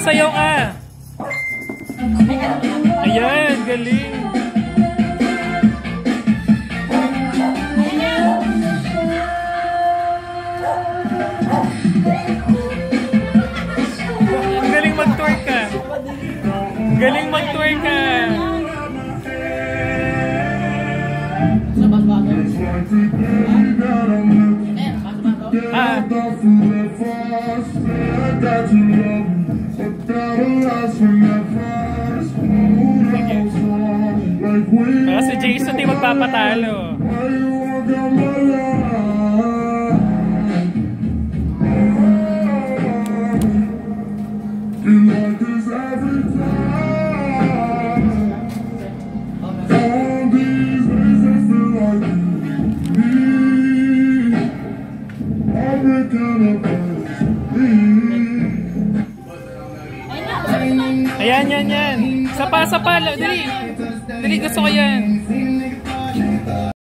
sayaw ka. Ayan, galing. Ang galing mag-twerk ka. Ang galing mag-twerk ka. Si Jason di magpapatalo. Ayan, yan, yan. Sapa, dali. Dali, gusto ko yan.